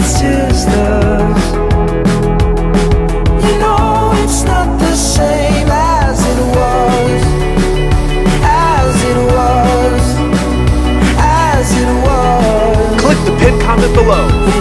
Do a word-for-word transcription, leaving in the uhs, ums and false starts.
sisters. You know it's not the same as it was, as it was, as it was. Click the pinned comment below.